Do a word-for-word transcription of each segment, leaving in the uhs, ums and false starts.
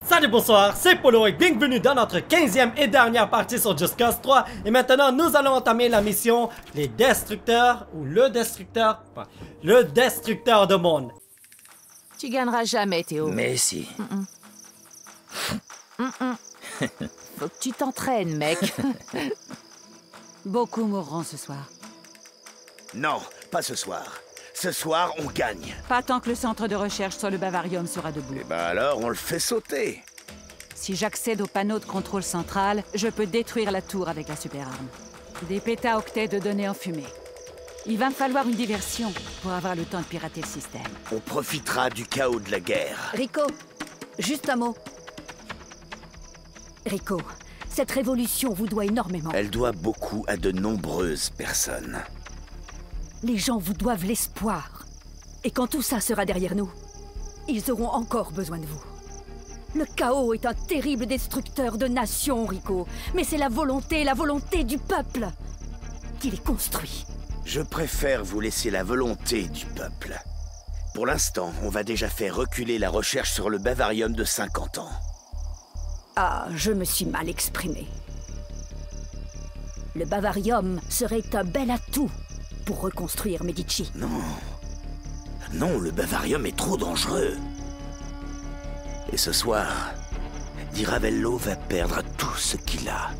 Salut, bonsoir, c'est Polo et bienvenue dans notre quinzième et dernière partie sur Just Cause trois. Et maintenant, nous allons entamer la mission Les Destructeurs, ou le Destructeur, enfin, le Destructeur de monde. Tu gagneras jamais, Théo. Mais si. Mm -mm. Mm -mm. Faut que tu t'entraînes, mec. Beaucoup mourront ce soir. Non, pas ce soir. Ce soir, on gagne. Pas tant que le centre de recherche sur le Bavarium sera debout. Et bah alors, on le fait sauter. Si j'accède au panneau de contrôle central, je peux détruire la tour avec la super-arme. Des pétaoctets de données en fumée. Il va me falloir une diversion pour avoir le temps de pirater le système. On profitera du chaos de la guerre. Rico, juste un mot. Rico, cette révolution vous doit énormément. Elle doit beaucoup à de nombreuses personnes. Les gens vous doivent l'espoir. Et quand tout ça sera derrière nous, ils auront encore besoin de vous. Le chaos est un terrible destructeur de nations, Rico. Mais c'est la volonté, la volonté du peuple qui les construit. Je préfère vous laisser la volonté du peuple. Pour l'instant, on va déjà faire reculer la recherche sur le Bavarium de cinquante ans. Ah, je me suis mal exprimé. Le Bavarium serait un bel atout pour reconstruire Medici. Non. Non, le Bavarium est trop dangereux. Et ce soir, Di Ravello va perdre tout ce qu'il a.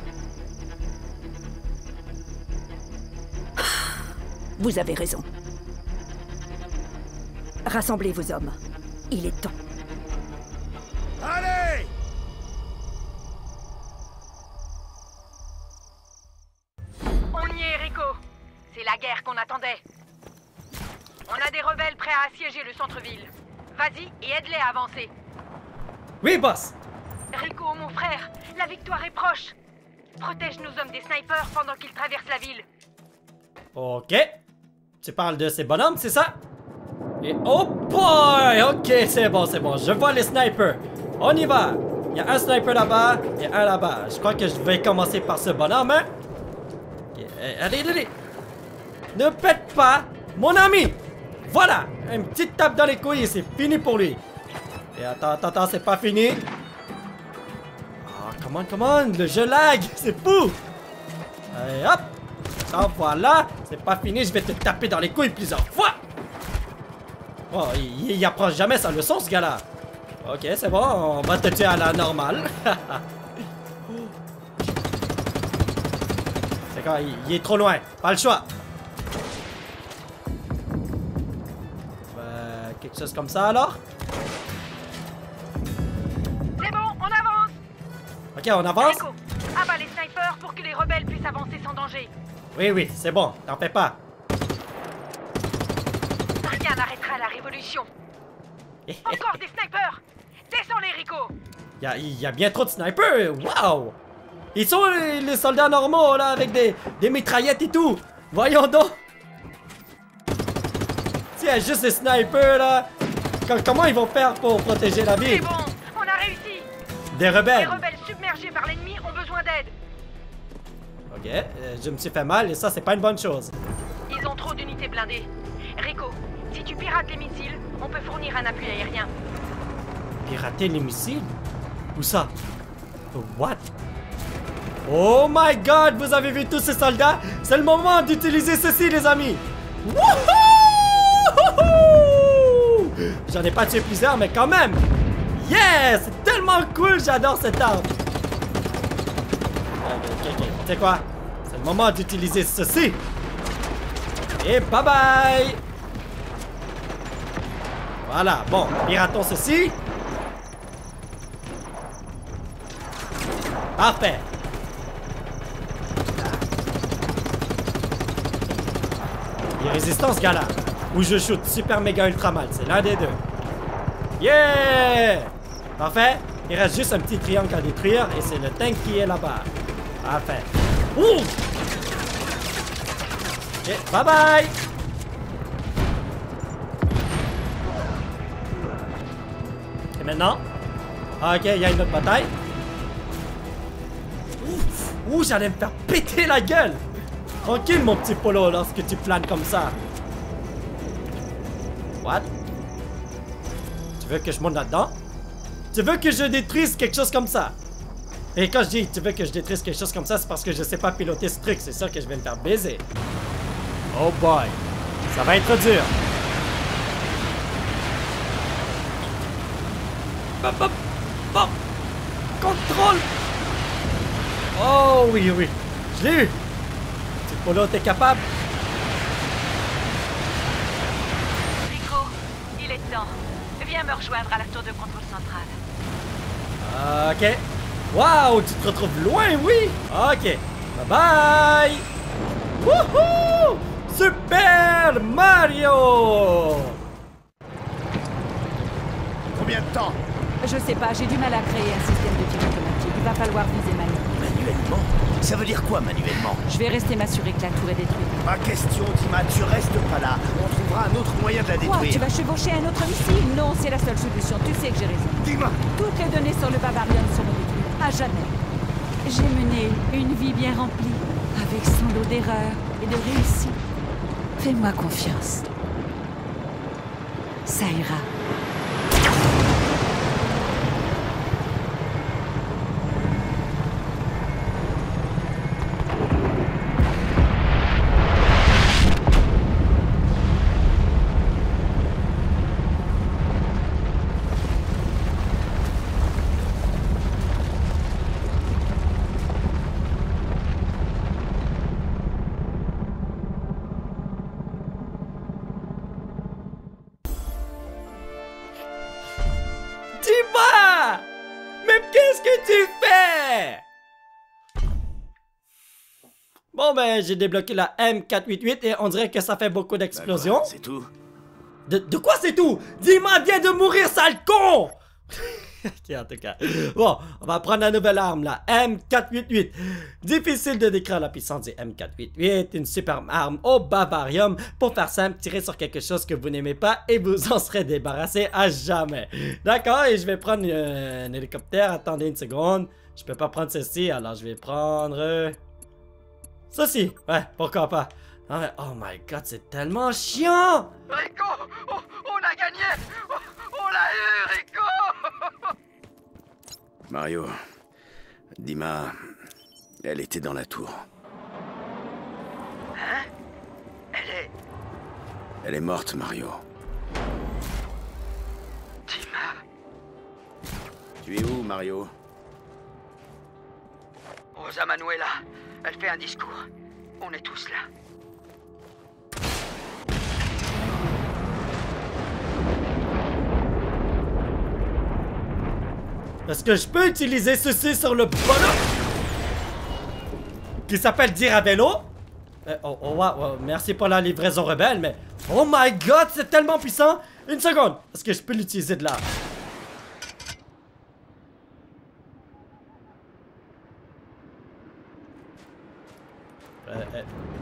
Vous avez raison. Rassemblez vos hommes. Il est temps. Allez! On y est, Rico. C'est la guerre qu'on attendait. On a des rebelles prêts à assiéger le centre-ville. Vas-y et aide-les à avancer. Oui, boss! Rico, mon frère, la victoire est proche. Protège nos hommes des snipers pendant qu'ils traversent la ville. Ok. Tu parles de ces bonhommes, c'est ça? Et oh boy! Ok, c'est bon, c'est bon. Je vois les snipers. On y va. Il y a un sniper là-bas et un là-bas. Je crois que je vais commencer par ce bonhomme, hein? Okay. Allez, allez! Ne pète pas, mon ami! Voilà! Une petite tape dans les couilles et c'est fini pour lui. Et attends, attends, attends, c'est pas fini. Ah, oh, come on, come on! Le jeu lag! C'est fou! Allez, hop! Attends, voilà! C'est pas fini, je vais te taper dans les couilles plusieurs fois! Oh, il, il apprend jamais sa leçon, ce gars-là! Ok, c'est bon, on va te tuer à la normale. C'est quoi? Il, il est trop loin. Pas le choix. Euh, quelque chose comme ça, alors? C'est bon, on avance! Ok, on avance? Rico, abat les snipers pour que les rebelles puissent avancer sans danger. Oui, oui, c'est bon. T'en fais pas. Rien n'arrêtera la révolution. Encore des snipers! Descends-les, Rico! Il y a, il y a bien trop de snipers! Waouh! Ils sont les, les soldats normaux, là, avec des, des mitraillettes et tout! Voyons donc! S'il y a juste des snipers, là, com comment ils vont faire pour protéger la C'est ville? bon, on a réussi! Des rebelles! Les rebelles submergés par l'ennemi ont besoin d'aide. Ok, euh, je me suis fait mal et ça, c'est pas une bonne chose. Ils ont trop d'unités blindées. Rico, si tu pirates les missiles, on peut fournir un appui aérien. Pirater les missiles? Où ça? What? Oh my god, vous avez vu tous ces soldats? C'est le moment d'utiliser ceci, les amis! Wouhou! J'en ai pas tué plusieurs, mais quand même! Yes! C'est tellement cool, j'adore cette arme! Ok, ok, ok. Tu sais quoi? C'est le moment d'utiliser ceci! Et bye bye! Voilà, bon, piratons ceci. Parfait. Il est résistant ce gars-là. Ou je shoot super méga ultra mal. C'est l'un des deux. Yeah! Parfait. Il reste juste un petit triangle à détruire et c'est le tank qui est là-bas. Parfait. Ouh! Ok, bye bye! Et maintenant? Ah, ok, il y a une autre bataille. Ouh, ouh, j'allais me faire péter la gueule! Tranquille, mon petit Polo, lorsque tu planes comme ça. What? Tu veux que je monte là-dedans? Tu veux que je détruise quelque chose comme ça? Et quand je dis tu veux que je détruise quelque chose comme ça, c'est parce que je sais pas piloter ce truc. C'est sûr que je vais me faire baiser. Oh boy. Ça va être dur. Bop, bop, bop. Contrôle. Oh oui, oui. Je l'ai eu. Petit Polo, t'es capable? Rico, il est temps. Viens me rejoindre à la tour de contrôle centrale. Ok. Waouh, tu te retrouves loin, oui. Ok. Bye bye. Wouhou! Super Mario! Combien de temps? Je sais pas, j'ai du mal à créer un système de tir automatique. Il va falloir viser manuellement. Manuellement? Ça veut dire quoi, manuellement? Je vais rester m'assurer que la tour est détruite. Ma question, Dima, tu restes pas là. On trouvera un autre moyen de la Quoi, détruire. tu vas chevaucher un autre missile? Non, c'est la seule solution. Tu sais que j'ai raison. Dima! Toutes les données sur le Bavarium seront détruites. À jamais. J'ai mené une vie bien remplie, avec son lot d'erreurs et de réussites. Fais-moi confiance. Ça ira. Dima! Mais qu'est-ce que tu fais? Bon ben, j'ai débloqué la M quatre cent quatre-vingt-dix-huit et on dirait que ça fait beaucoup d'explosions. C'est tout? De, de quoi c'est tout? Dima vient de mourir, sale con! Ok, en tout cas. Bon, on va prendre la nouvelle arme, la M quatre cent quatre-vingt-dix-huit. Difficile de décrire la puissance du M quatre cent quatre-vingt-dix-huit. Une superbe arme au Bavarium. Pour faire simple, tirez sur quelque chose que vous n'aimez pas et vous en serez débarrassé à jamais. D'accord, et je vais prendre euh, un hélicoptère. Attendez une seconde. Je peux pas prendre ceci, alors je vais prendre... Euh, ceci. Ouais, pourquoi pas. Ah ouais, oh my god, c'est tellement chiant! Rico, on, on a gagné. On, on l'a eu, Rico. Mario, Dima, elle était dans la tour. Hein? Elle est... Elle est morte, Mario. Dima. Tu es où, Mario? Rosa Manuela, elle fait un discours. On est tous là. Est-ce que je peux utiliser ceci sur le bonhomme qui s'appelle Diravello? Euh, oh, oh, wow, wow, merci pour la livraison rebelle, mais... Oh my god, c'est tellement puissant! Une seconde! Est-ce que je peux l'utiliser de là? Euh, euh.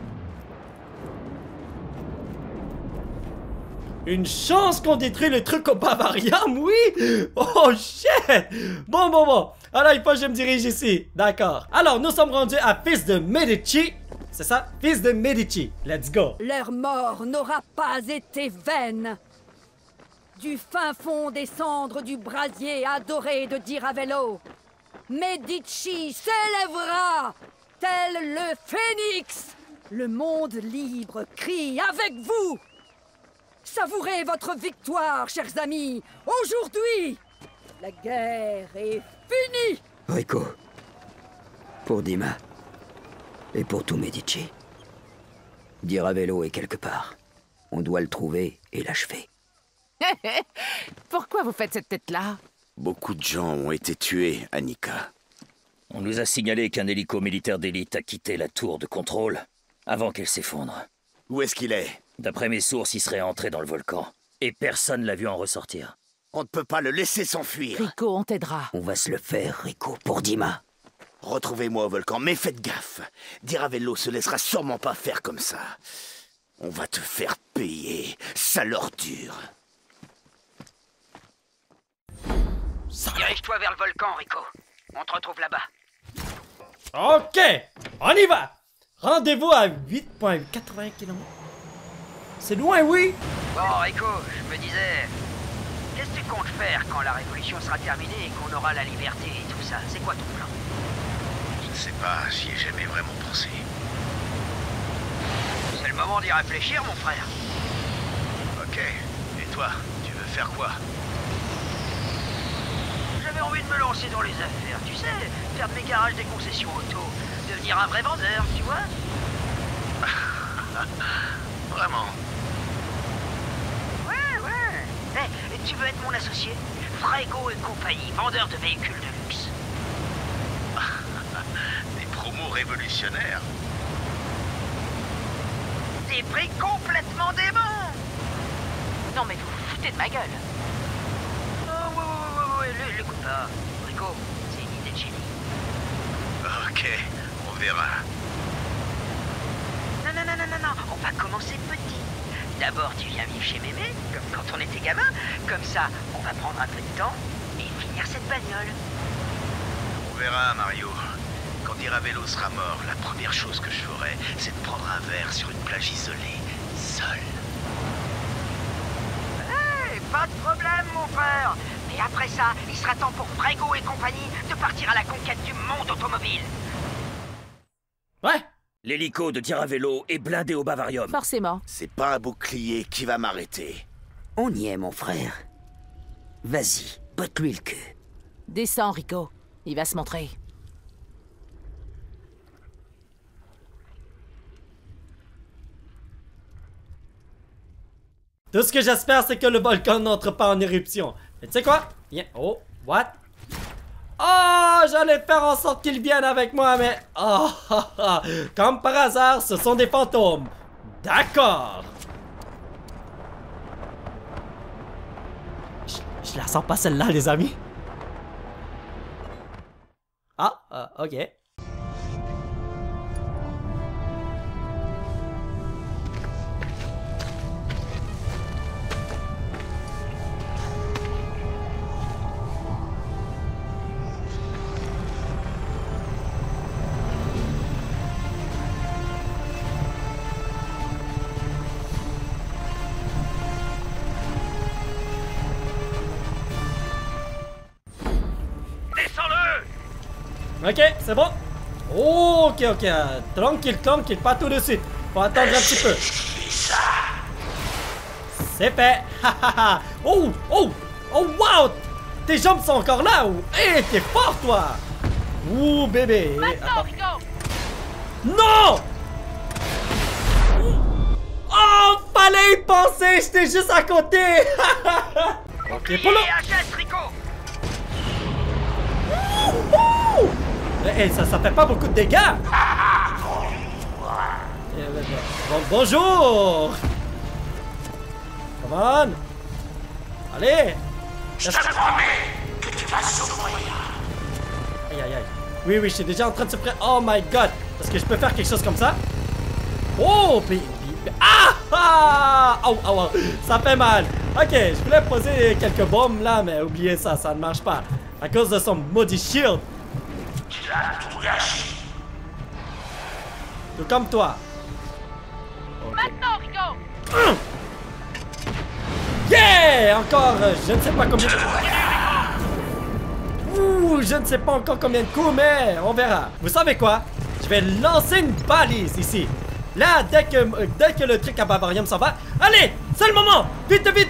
Une chance qu'on détruit le truc au Bavarium, oui! Oh shit! Bon, bon, bon. Alors, il faut que je me dirige ici. D'accord. Alors, nous sommes rendus à Fils de Medici. C'est ça? Fils de Medici. Let's go. Leur mort n'aura pas été vaine. Du fin fond des cendres du brasier adoré de Diravello, Medici s'élèvera tel le phénix. Le monde libre crie avec vous. Savourez votre victoire, chers amis. Aujourd'hui, la guerre est finie. Rico, pour Dima et pour tout Medici, Diravello est quelque part. On doit le trouver et l'achever. Pourquoi vous faites cette tête-là? Beaucoup de gens ont été tués, Annika. On nous a signalé qu'un hélico militaire d'élite a quitté la tour de contrôle avant qu'elle s'effondre. Où est-ce qu'il est? D'après mes sources, il serait entré dans le volcan. Et personne l'a vu en ressortir. On ne peut pas le laisser s'enfuir. Rico, on t'aidera. On va se le faire, Rico, pour Dima. Retrouvez-moi au volcan, mais faites gaffe. Diravello se laissera sûrement pas faire comme ça. On va te faire payer, sale ordure. Dirige-toi vers le volcan, Rico. On te retrouve là-bas. Ok, on y va. Rendez-vous à huit virgule quatre-vingts kilomètres. C'est loin, oui. Bon, Rico, je me disais... Qu'est-ce que tu comptes faire quand la révolution sera terminée et qu'on aura la liberté et tout ça? C'est quoi ton plan? Je ne sais pas, j'y ai jamais vraiment pensé. C'est le moment d'y réfléchir, mon frère. Ok. Et toi, tu veux faire quoi? J'avais envie de me lancer dans les affaires, tu sais, faire de mes garages des concessions auto, devenir un vrai vendeur, tu vois? Vraiment? Ouais, ouais. Hey, tu veux être mon associé? Frego et compagnie, vendeur de véhicules de luxe. Des promos révolutionnaires. Des prix complètement déments. Non mais vous vous foutez de ma gueule. Oh, ouais, ouais, ouais, ouais, l'écoute pas. Rico, c'est une idée de génie. Ok, on verra. Non, non, non, non, non, non, on va commencer petit. D'abord, tu viens vivre chez Mémé, comme quand on était gamin. Comme ça, on va prendre un peu de temps et finir cette bagnole. On verra, Mario. Quand Iravello sera mort, la première chose que je ferai, c'est de prendre un verre sur une plage isolée, seul. Hey, pas de problème, mon frère. Mais après ça, il sera temps pour Frego et compagnie de partir à la conquête du monde automobile. Ouais. L'hélico de Tiravello est blindé au Bavarium. Forcément. C'est pas un bouclier qui va m'arrêter. On y est, mon frère. Vas-y, botte-lui le cul. Descends, Rico. Il va se montrer. Tout ce que j'espère, c'est que le volcan n'entre pas en éruption. Mais tu sais quoi? Viens. Oh, what? Oh, j'allais faire en sorte qu'ils viennent avec moi, mais... Oh, oh, oh. Comme par hasard, ce sont des fantômes. D'accord. Je, je la sens pas celle-là, les amis. Ah, euh, ok. Ok, c'est bon. Oh, ok, ok. Tranquille, tranquille, pas tout de suite. Faut attendre un petit peu. C'est fait. Oh, oh, oh, wow. Tes jambes sont encore là. Hé, hey, t'es fort, toi. Ouh, bébé. Maintenant, Rico. Non. Oh, fallait y penser. J'étais juste à côté. Ok, Polo. Hey, ça, ça fait pas beaucoup de dégâts! Bon, bonjour! Come on! Allez! Je te promets que tu vas souffrir! Aïe, aïe, aïe. Oui, oui, je suis déjà en train de se prendre. Oh my god! Est-ce que je peux faire quelque chose comme ça? Oh! Puis, puis, ah! Ah! Oh, oh, oh! Ça fait mal! Ok, je voulais poser quelques bombes là, mais oubliez ça, ça ne marche pas. À cause de son maudit shield. Tu as tout gâché. Tout comme toi. Okay. Maintenant, Rico. Yeah! Encore, euh, je ne sais pas combien de... Ouh, je ne sais pas encore combien de coups, mais on verra. Vous savez quoi? Je vais lancer une balise ici. Là, dès que, euh, dès que le truc à Bavarium s'en va... Allez! C'est le moment! Vite, vite!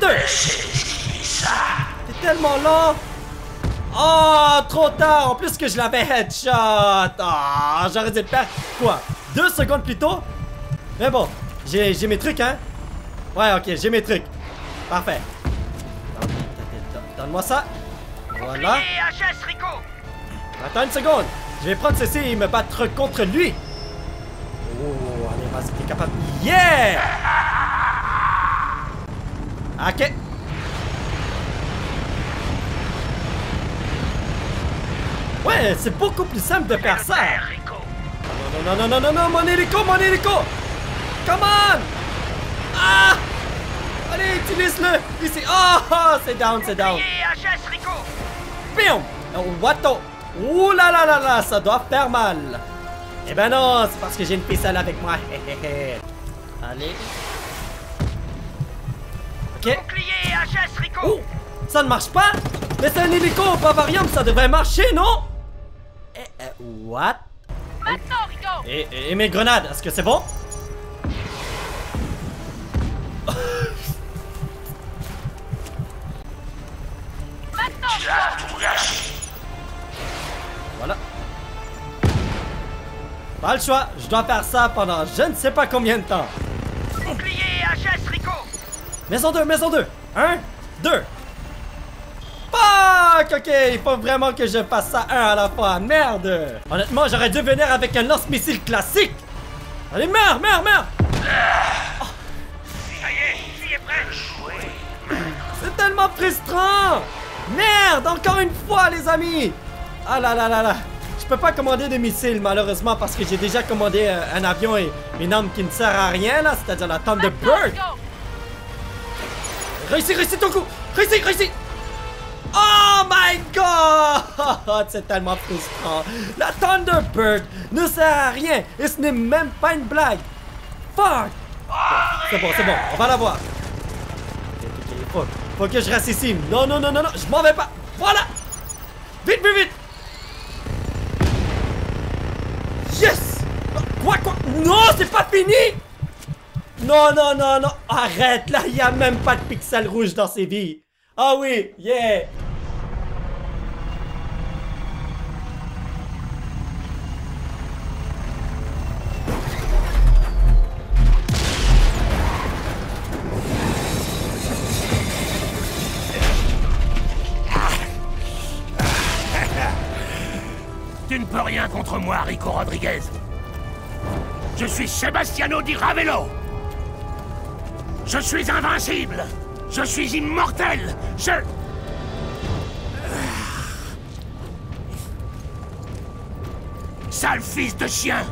T'es tellement lent! Oh, trop tard! En plus que je l'avais headshot! Ah, oh, j'aurais dû le faire, quoi? Deux secondes plus tôt? Mais bon, j'ai mes trucs, hein? Ouais, ok, j'ai mes trucs. Parfait. Donne-moi ça. Voilà. Attends une seconde. Je vais prendre ceci et me battre contre lui. Oh, allez, vas-y, t'es capable. Yeah! Ok. Ouais, c'est beaucoup plus simple de faire ça. Non, non, non, non, non, non, mon hélico, mon hélico. Come on. Ah! Allez, utilise-le. Ici. Oh, oh c'est down, c'est down. Pium. Oh, what the... Ouh là là là là, ça doit faire mal. Eh ben non, c'est parce que j'ai une ficelle avec moi. Allez. Ok. Bouclier H S Rico. Oh, Ça ne marche pas? Mais c'est un hélico au Bavarium, ça devrait marcher, non? Eh, eh, what? Maintenant, Rico! Et, et, et mes grenades, est-ce que c'est bon? Voilà. Pas le choix, je dois faire ça pendant je ne sais pas combien de temps. Bouclier et H S, Rico! Maison deux, maison deux. Un, deux. Fuck! Ok, il faut vraiment que je fasse ça un à la fois. Merde! Honnêtement, j'aurais dû venir avec un lance-missile classique. Allez, meurs, meurs, meurs! Oh. Ça y est, j'y ai prêt! C'est tellement frustrant! Merde! Encore une fois, les amis! Ah là là là là! Je peux pas commander de missiles, malheureusement, parce que j'ai déjà commandé un, un avion et une arme qui ne sert à rien, là, c'est-à-dire la Thunderbird! Réussis, réussis ton coup! Réussis, réussis! Oh my god! C'est tellement frustrant! La Thunderbird ne sert à rien et ce n'est même pas une blague! Fuck! C'est bon, c'est bon, on va la voir! Faut, faut que je reste ici. Non, non, non, non, non, je m'en vais pas. Voilà. Vite, vite, vite. Yes. Quoi, quoi? Non, c'est pas fini. Non, non, non, non. Arrête, là, il n'y a même pas de pixels rouges dans ces vies. Ah oui, yeah. Tu ne peux rien contre moi, Rico Rodriguez. Je suis Sebastiano Di Ravello. Je suis invincible. Je suis immortel. Je... Sale fils de chien.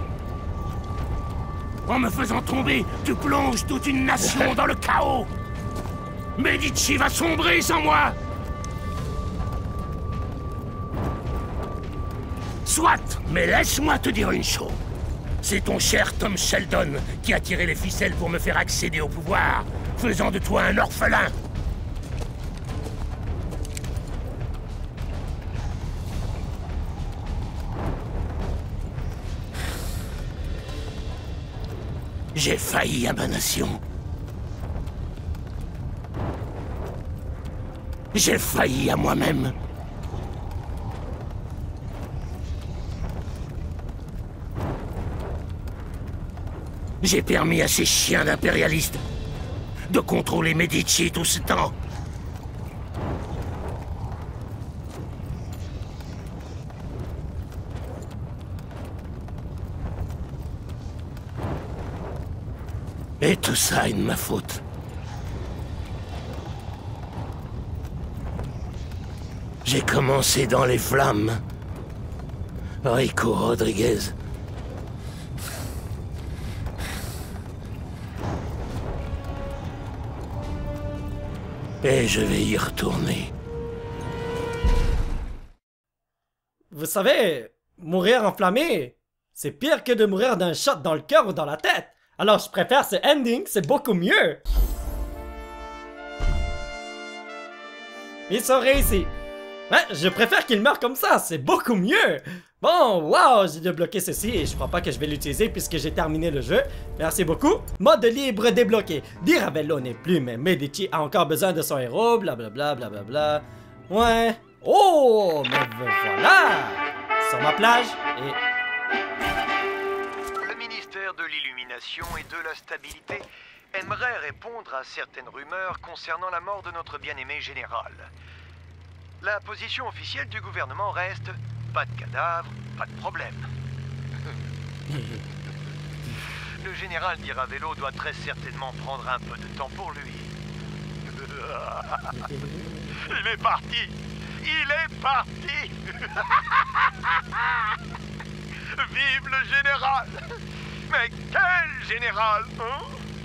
En me faisant tomber, tu plonges toute une nation dans le chaos. Medici va sombrer sans moi. Soit, mais laisse-moi te dire une chose. C'est ton cher Tom Sheldon qui a tiré les ficelles pour me faire accéder au pouvoir, faisant de toi un orphelin. J'ai failli à ma nation. J'ai failli à moi-même. J'ai permis à ces chiens d'impérialistes de contrôler Medici tout ce temps. Et tout ça est de ma faute. J'ai commencé dans les flammes. Rico Rodriguez. Et je vais y retourner. Vous savez, mourir enflammé, c'est pire que de mourir d'un shot dans le cœur ou dans la tête. Alors je préfère ce ending, c'est beaucoup mieux. Ils sont réussis. Ouais, je préfère qu'ils meurent comme ça, c'est beaucoup mieux. Bon, wow, j'ai débloqué ceci et je crois pas que je vais l'utiliser puisque j'ai terminé le jeu. Merci beaucoup. Mode libre débloqué. Di Ravello n'est plus, mais Medici a encore besoin de son héros, blablabla, blablabla. Ouais. Oh, mais voilà. Sur ma plage et... Le ministère de l'Illumination et de la Stabilité aimerait répondre à certaines rumeurs concernant la mort de notre bien-aimé général. La position officielle du gouvernement reste pas de cadavre, pas de problème. Le général Di Ravello doit très certainement prendre un peu de temps pour lui. Il est parti! Il est parti! Vive le général! Mais quel général, hein?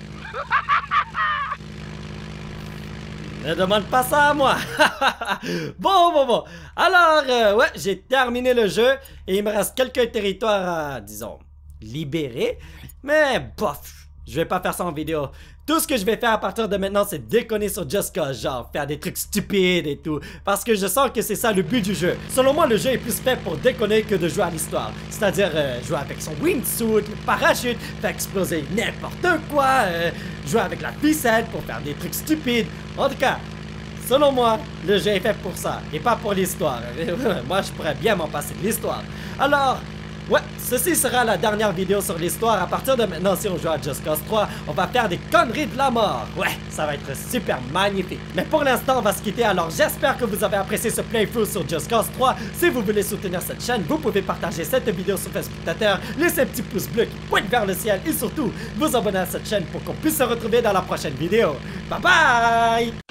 Ne demande pas ça à moi. Bon, bon, bon. Alors, euh, ouais, j'ai terminé le jeu et il me reste quelques territoires à, disons, libérer. Mais bof, je vais pas faire ça en vidéo. Tout ce que je vais faire à partir de maintenant, c'est déconner sur Just Cause, genre faire des trucs stupides et tout. Parce que je sens que c'est ça le but du jeu. Selon moi, le jeu est plus fait pour déconner que de jouer à l'histoire. C'est-à-dire euh, jouer avec son wingsuit, le parachute, faire exploser n'importe quoi, euh, jouer avec la ficelle pour faire des trucs stupides. En tout cas, selon moi, le jeu est fait pour ça, et pas pour l'histoire. Moi, je pourrais bien m'en passer de l'histoire. Alors, ouais, ceci sera la dernière vidéo sur l'histoire. À partir de maintenant, si on joue à Just Cause trois, on va faire des conneries de la mort. Ouais, ça va être super magnifique. Mais pour l'instant, on va se quitter. Alors, j'espère que vous avez apprécié ce playthrough sur Just Cause trois. Si vous voulez soutenir cette chaîne, vous pouvez partager cette vidéo sur Facebook Twitter, laisser un petit pouce bleu qui pointe vers le ciel et surtout, vous abonner à cette chaîne pour qu'on puisse se retrouver dans la prochaine vidéo. Bye bye!